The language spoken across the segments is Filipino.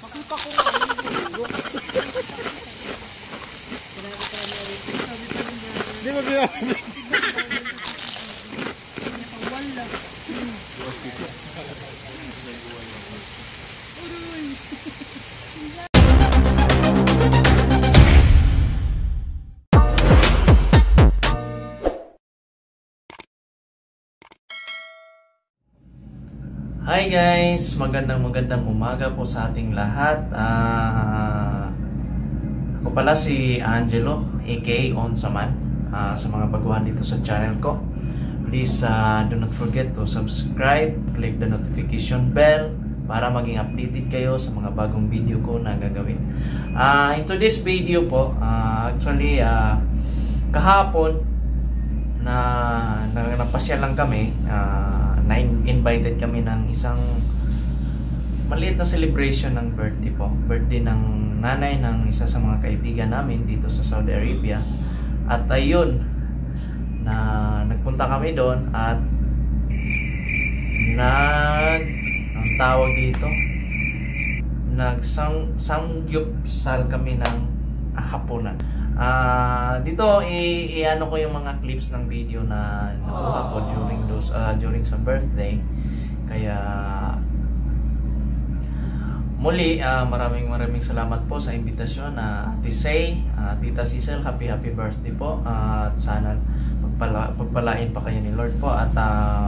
Makita ko nga yung di ba binabi? Wala. Hi guys! Magandang umaga po sa ating lahat. Ako pala si Angelo, aka Onsaman. Sa mga baguhan dito sa channel ko, please do not forget to subscribe, click the notification bell para maging updated kayo sa mga bagong video ko na gagawin. In today's video po, actually kahapon napasyal lang kami. Invited kami ng isang maliit na celebration ng birthday ng nanay ng isa sa mga kaibigan namin dito sa Saudi Arabia. At ayun, nagpunta kami doon at ang tawag dito, samgyupsal kami ng hapunan. Dito i-ano ko yung mga clips ng video na nakuha ko during sa birthday. Kaya muli maraming salamat po sa imbitasyon na Ate Say, Tita Cecil, happy birthday po. At sana pagpalain pa kayo ni Lord po at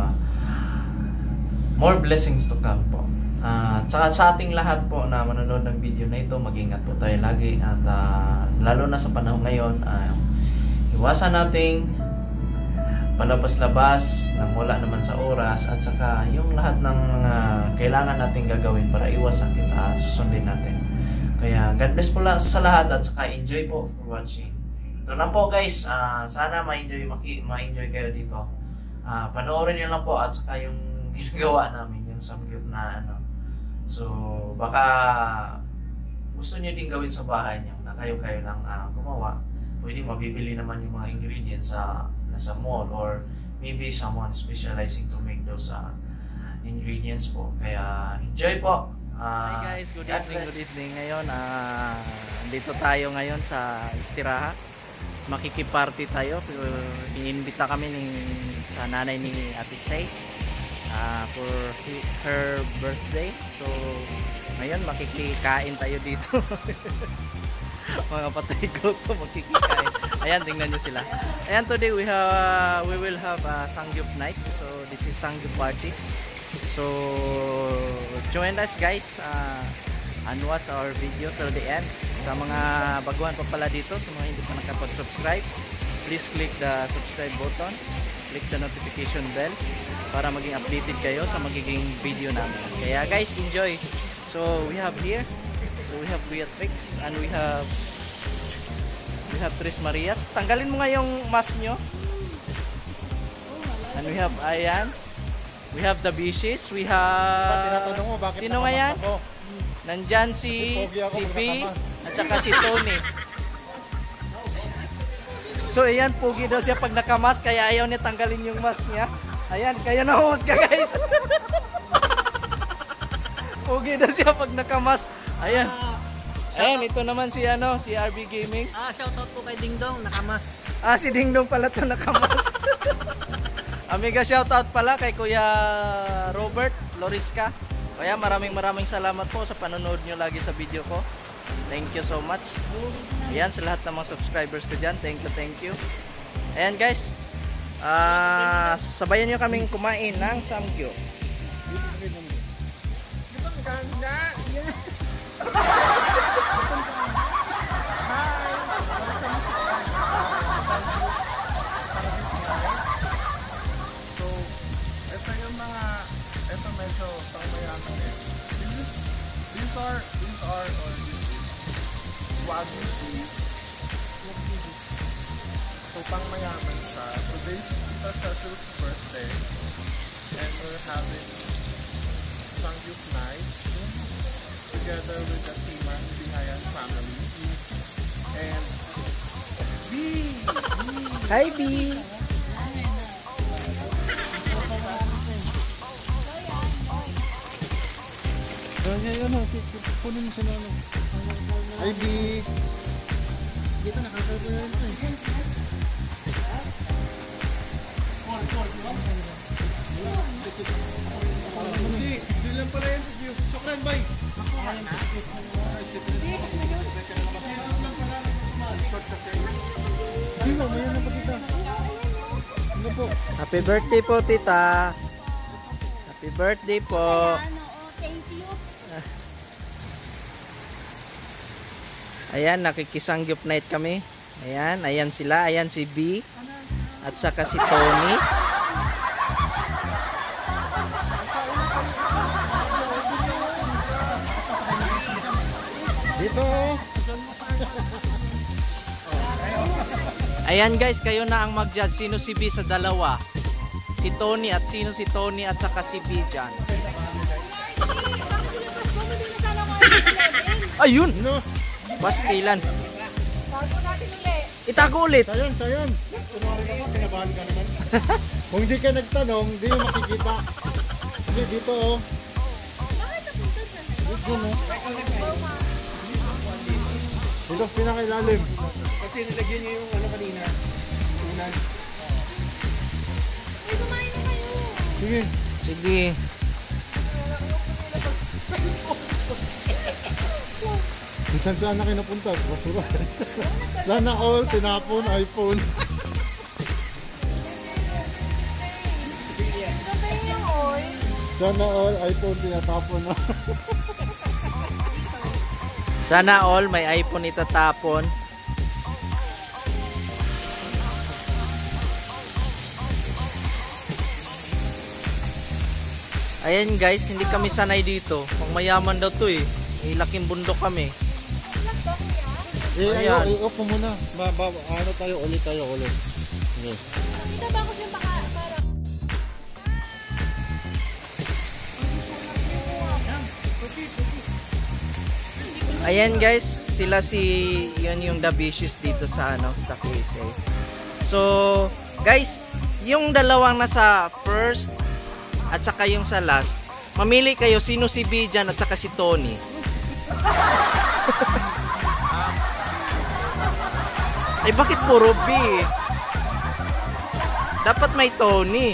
more blessings to come po. Tsaka sa ating lahat po na manonood ng video na ito, mag-ingat po tayo lagi at lalo na sa panahon ngayon, iwasan nating palabas-labas nang wala naman sa oras, at saka yung lahat ng mga kailangan nating gagawin para iwas sakit, susundin natin. Kaya God bless po sa lahat at saka enjoy po for watching. Ito na po guys, sana ma-enjoy kayo dito. Panoorin nyo lang po at saka yung ginagawa namin, yung samgyup na ano. So, baka gusto nyo din gawin sa bahay nyo na kayo-kayo lang gumawa. Pwede mabibili naman yung mga ingredients sa mall, or maybe someone specializing to make those ingredients po. Kaya enjoy po. Hi guys, good evening. Ngayon, dito tayo ngayon sa Istiraha. Makikiparty tayo. Iimbita kami sa nanay ni Ate Say for her birthday. So ngayon makikikain tayo dito. Mga patay ko to, makikikain. Ayan, tingnan nyo sila. Ayan, today we will have a Sangyup night. So this is Sangyup party. So join us guys and watch our video till the end. Sa mga baguhan pa pala dito, sa mga hindi pa nakapag-subscribe, please click the subscribe button, click the notification bell para maging updated kayo sa magiging video namin. Kaya guys, enjoy. So we have here, we have Beatrix and we have Tris Maria. Tanggalin mo nga yung mask nyo. And we have Ayan. We have the Bishes. We have... Sino nga yan? Nandyan si B at saka si Tony. So ayan, pugi daw siya pag nakamask, kaya ayaw niya tanggalin yung mask niya. Ayan, kayo na host ka guys. Pugi daw siya pag nakamask. Ayan. Ayan, ito naman si si RB Gaming. Shoutout po kay Dingdong, nakamas. Si Dingdong pala to, nakamas. Amiga, shoutout pala kay Kuya Robert Lorisca. Kaya maraming salamat po sa panonood nyo lagi sa video ko. Thank you so much. Ayan, sa lahat ng mga subscribers ko dyan, thank you. Ayan guys, sabayan nyo kaming kumain ng samgyup. Ito medyo pangmayaman eh. These are Wagyu beef. So pangmayaman siya. Today's Tita Cecil's birthday. And we're having Sangyup night together with the Timan Bihayan family. And B! Hi B! ano, punin mo siya na ano. IB. Dito nakakaya ko yun eh. Hindi lang pala yan. Sokran, bay. Sino, mayroon na pa kita. Ano po? Happy birthday po, tita. Happy birthday po. Thank you. Ayan, nakikisangyup night kami. Ayan, ayan sila. Ayan si B. At saka si Tony. Dito. Ayan guys, kayo na ang mag-judge. Sino si B sa dalawa? Si Tony at sino si Tony at saka si B dyan. Ayun! No. Bastilan. Bago natin ulit. Itago ulit. Sayon, sayon. Kunwari ka pa, kinabahan ka naman. Kung di ka nagtanong, di mo makikita. Hindi, dito oh. Dito no. Dito, pinakailalim. Kasi nilagyan niyo yung ano kanina. Unan. Uy, kumain na kayo. Sige. Sige. Minsan saan na kayo napunta? Sa basura. Sana all, tinapon, iPhone. Sabayin yung oil. Sana all, iPhone, tinatapon na. Sana all may iPhone itatapon. Ayan guys, hindi kami sanay dito. Pang mayaman daw to eh. May laking bundok kami. Ayan. I-off mo muna. Ano tayo, ulit tayo, ulit. Okay. Dito ba ako siya para... Ayan guys, sila yun yung The Vicious dito sa sa KSA. So, guys, yung dalawang nasa first at saka yung sa last, mamili kayo sino si B dyan at saka si Tony. Ay bakit puro B? Dapat may Tony.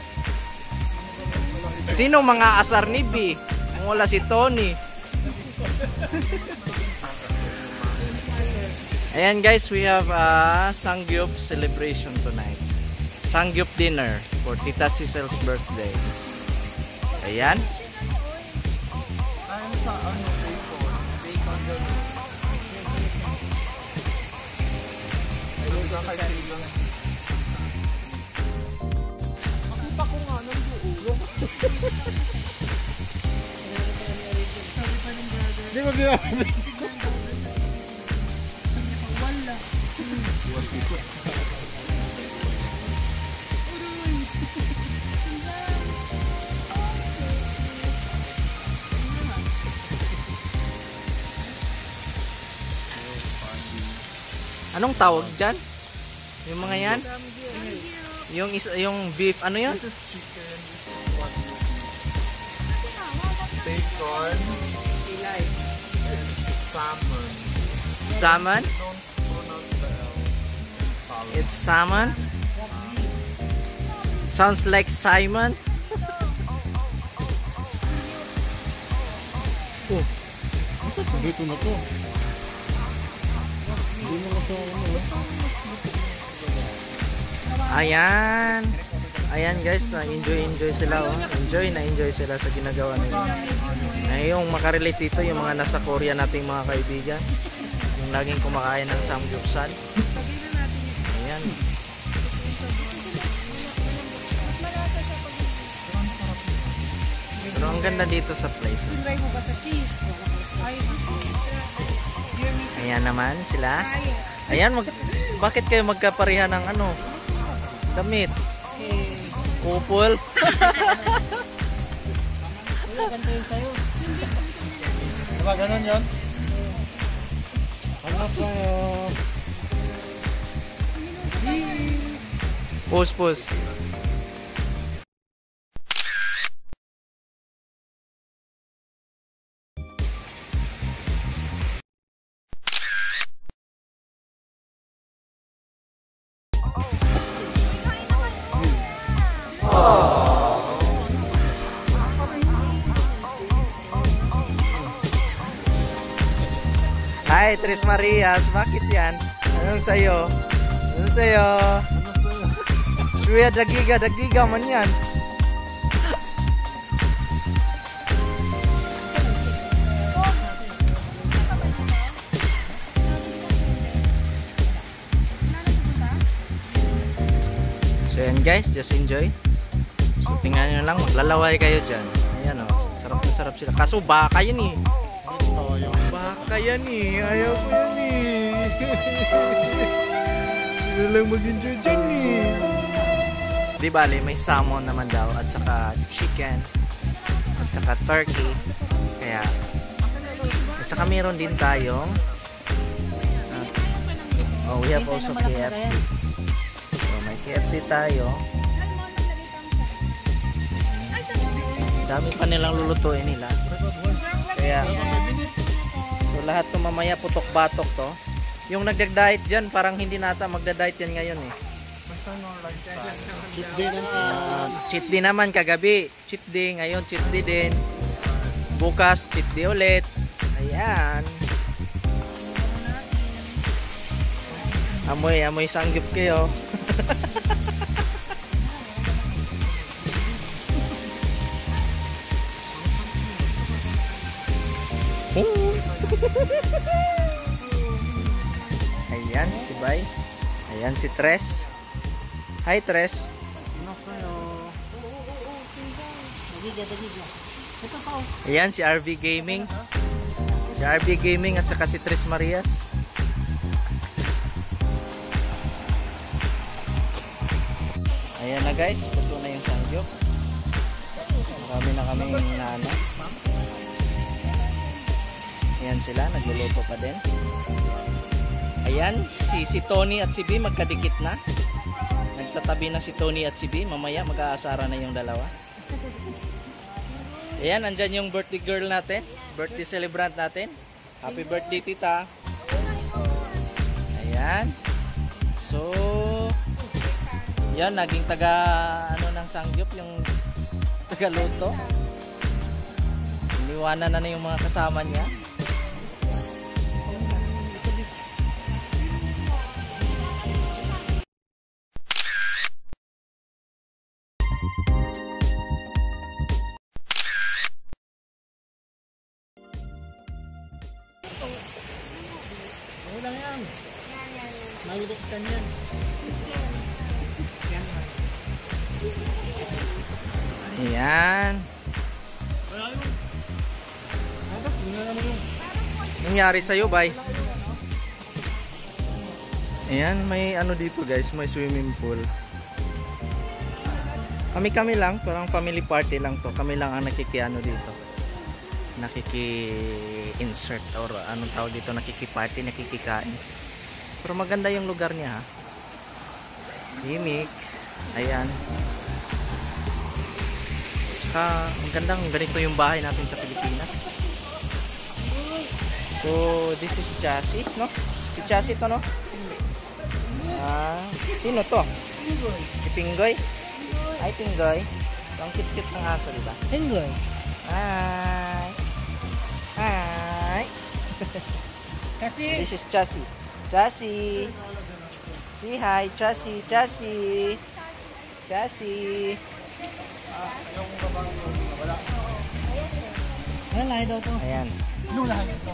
Sino mga asar ni B? Kung wala si Tony. Ayan guys, we have a Sangyup celebration tonight. Sangyup dinner for Tita Cicel's birthday. Ayan. Hindi mo ginamit. Anong tawag dyan? Yung mga yan? Yung beef, ano yan? This is chicken. Bacon. And salmon. Salmon? Don't pronounce the L. Salmon. It's salmon? Sounds like Simon? Oh, Dito na to. Hindi mo kasi ayan. Ayan guys, na-enjoy sila. Oh. Na-enjoy sila sa ginagawa nila. Yung makarelate dito, yung mga nasa Korea nating mga kaibigan. Yung laging kumakain ng samgyeopsal. Ayan. Pero ang ganda dito sa place. Try mo ba sa cheese? Ayan naman sila. Ayan, bakit kayo magkapareha ng ano? Damit. Kupol. Ganito yung sayo. diba ganun yun? Ano sa'yo? Pause. Hi, Tres Marias. Bakit yan? Anong sa'yo? Anong sa'yo? Suya, dagiga man yan. So yan guys, just enjoy. So tingnan nyo lang, maglalaway kayo dyan. Ayan o, sarap na sarap sila. Kaso baka yan eh. Baka yan eh, ayaw ko yan eh. Hindi lang mag-enjoy dyan eh. Di bale, may salmon naman daw at saka chicken at saka turkey. Kaya, at saka meron din tayong oh, we have also KFC. So may KFC tayo. Dami pa nilang lulutuin nila. Kaya so lahat to mamaya putok-batok to. Yung nagda-diet dyan, parang hindi nata magda-diet yan ngayon eh. Cheat day na Cheat day naman kagabi. Cheat day, ngayon cheat day din. Bukas cheat day ulit. Ayan. Amoy sanggip kayo. Ayan si Bay. Ayan si Tres. Hi Tres. Ayan si RV Gaming. Si RV Gaming at saka si Tres Marias. Ayan na guys, luto na yung sangyup. Marami na kaming naano. Ayan sila, nagluluto pa din. Ayan, si Tony at si B magkadikit na. Nagtatabi na si Tony at si B. Mamaya mag-aasara na yung dalawa. Ayan, andyan yung birthday girl natin. Birthday celebrant natin. Happy birthday tita. Ayan. So, yan, naging taga ano ng sangyup, yung taga luto. Iniwanan na yung mga kasama niya. Ano lang yan? Nalulok ka niyan. Ayan. Nangyari sa'yo, bay? Ayan, may ano dito guys, may swimming pool. Kami lang, parang family party lang to. Kami lang ang nakikiano dito. Nakiki-insert or anong tawag dito, nakiki-party, nakikikain. Pero maganda yung lugar niya ha. Himik. Ayan. Saka ang gandang ganito yung bahay natin sa Pilipinas. So this is Chassis, no? Si Chassis to, no? Sino to? Si Pinggoy. Ay, Pinggoy. Ang cute-cute ng aso, diba? Pinggoy. Hi. Hi. Kasi This is Chassis. Chassis. Say hi, Chassis. Chassis. Chassis. ano lahi daw to? Ayan. Ano lahi ito?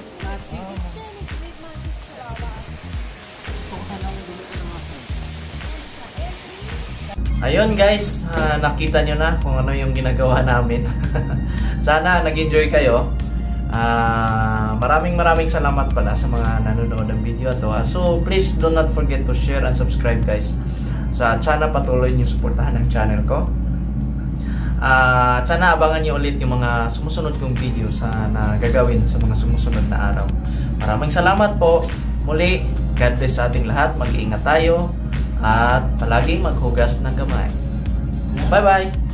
Ayun guys, nakita nyo na kung ano yung ginagawa namin. Sana nag-enjoy kayo. Maraming salamat pala sa mga nanonood ng video ito. So please do not forget to share and subscribe guys. Sana patuloy nyo suportahan ang channel ko. Sana abangan nyo ulit yung mga sumusunod kong video na gagawin sa mga sumusunod na araw. Maraming salamat po. Muli, God bless sa ating lahat. Mag-iingat tayo at palaging maghugas ng kamay. Bye bye!